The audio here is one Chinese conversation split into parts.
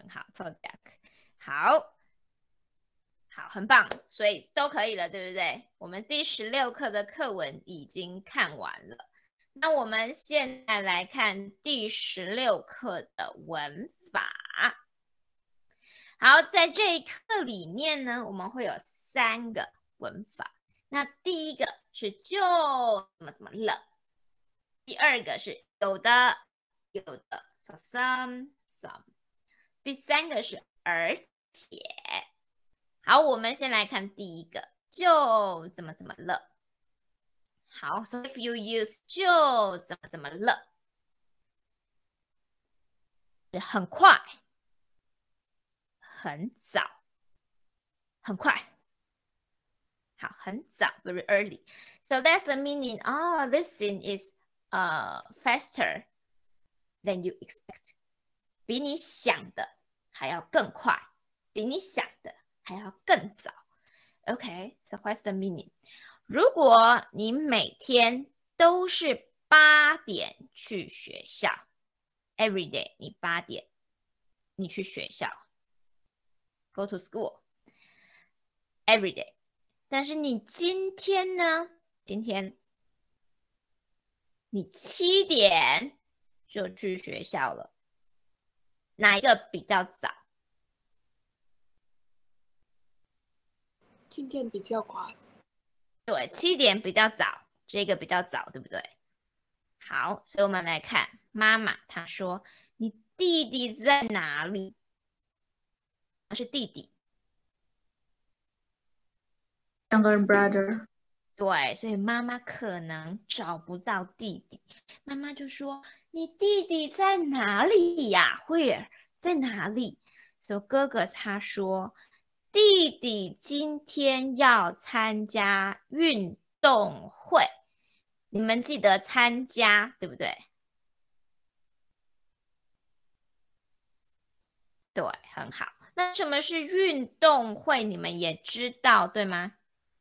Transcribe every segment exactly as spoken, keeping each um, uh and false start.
好，凑点。好，好，很棒，所以都可以了，对不对？我们第十六课的课文已经看完了。那我们现在来看第十六课的文法。好，在这一课里面呢，我们会有三个文法。那第一个是就怎么怎么了，第二个是有的有的 so some some， 第三个是而且。好，我们先来看第一个，就怎么怎么了。好 so if you use 就怎么怎么了，是很快很早很快。好，很早 very early. So that's the meaning. Oh, this thing is uh faster than you expect. 比你想的还要更快，比你想的还要更早。Okay, so what's the meaning? 如果你每天都是八点去学校 ，every day 你八点你去学校 ，go to school every day。但是你今天呢？今天你七点就去学校了，哪一个比较早？ 今天比较快。 对，七点比较早，这个比较早，对不对？好，所以我们来看妈妈，她说：“你弟弟在哪里？”是弟弟。 Younger brother。 对，所以妈妈可能找不到弟弟，妈妈就说：“你弟弟在哪里呀 ？Where 在哪里？”所以哥哥他说：“弟弟今天要参加运动会。”你们记得参加，对不对？对，很好。那什么是运动会？你们也知道，对吗？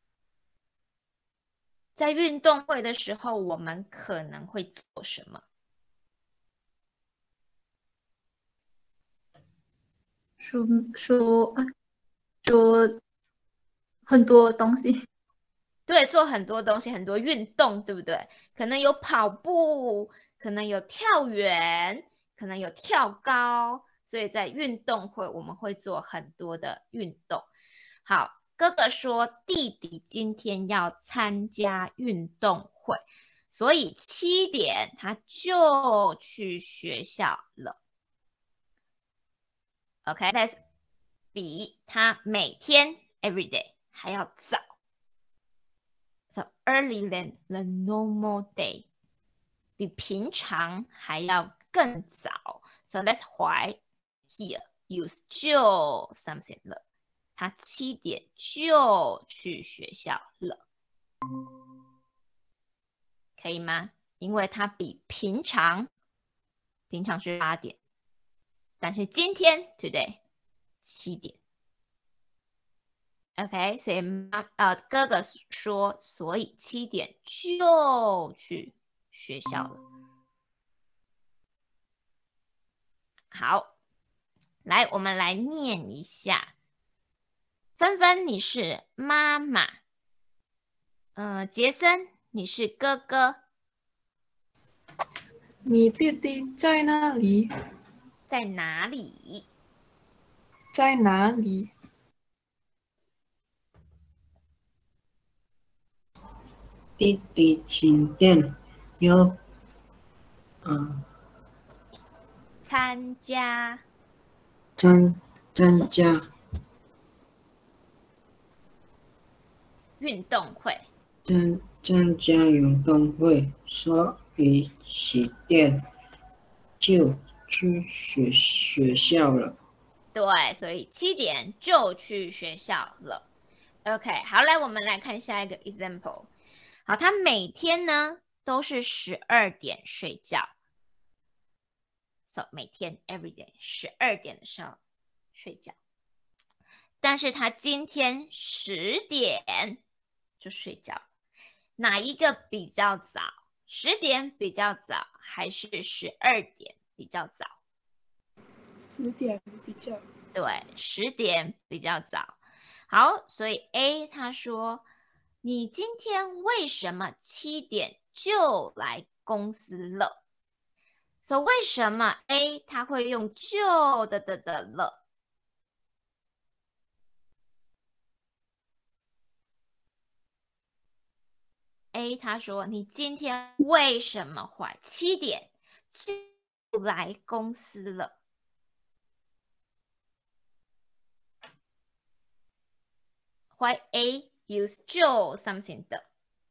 在运动会的时候，我们可能会做什么？ 说说说很多东西。 对，做很多东西，很多运动，对不对？可能有跑步，可能有跳远，可能有跳高，所以在运动会我们会做很多的运动。好，哥哥说弟弟今天要参加运动会，所以七点他就去学校了。OK，that's、okay, 比他每天 every day 还要早。So early than the normal day， 比平常还要更早。So that's why here use 就 something 了。他七点就去学校了，可以吗？因为他比平常，平常是八点，但是今天 today 七点。OK， 所以妈呃哥哥说，所以七点就去学校了。好，来我们来念一下。芬芬，你是妈妈。呃，杰森，你是哥哥。 你弟弟在哪里？ 在哪里？ 在哪里？ 弟弟今天要嗯参加参参加运动会。 参参加运动会，所以七点就去学学校了。 对，所以七点就去学校了。OK， 好，来我们来看下一个 example。好，他每天呢都是十二点睡觉。So 每天 every day 十二点的时候睡觉，但是他今天十点就睡觉，哪一个比较早？十点比较早，还是十二点比较早十点比较对，十点比较早。好，所以 A 他说，你今天为什么七点就来公司了？所以为什么 A 他会用就的的的了？A 他说，你今天为什么会七点就来公司了？Why A use 就 something 的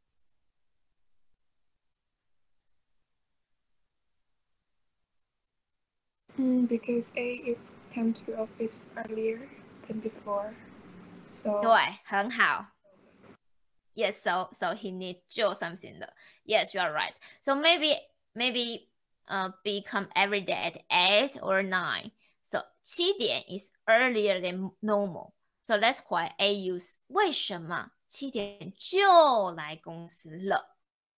？Mm, because A is come to the office earlier than before, so 对，很好。Yes, so so he need 就 something 的。Yes, you are right. So maybe maybe uh become every day at eight or nine. So 七点 is earlier than normal. So that's why A use 为什么七点就来公司了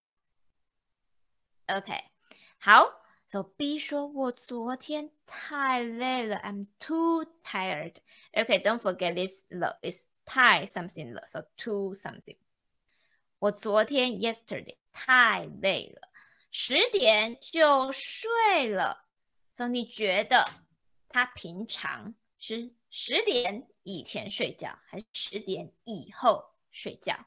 ？OK， 好。So B 说我昨天太累了 ，I'm too tired. Okay, don't forget this 了 is 太 something 了 so too something. 我昨天 yesterday 太累了，十点就睡了。所以你觉得他平常是十点以前睡觉，还是十点以后睡觉？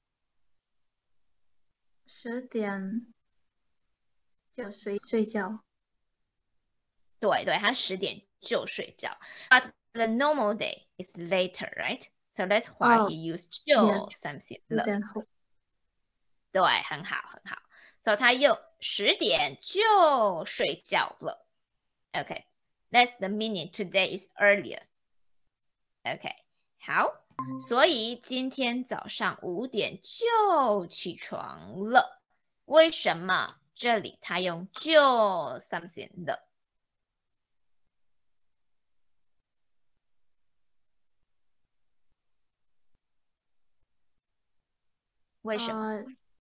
十点就睡睡觉。 对对，他十点就睡觉。But the normal day is later, right? So that's why Oh, he used 就 yeah. something 十了。 点后。 对，很好，很好。所以他又十点就睡觉了。Okay, that's the meaning. Today is earlier. Okay, 好。所以今天早上五点就起床了。为什么这里他用就 something 的？为什么？ 呃，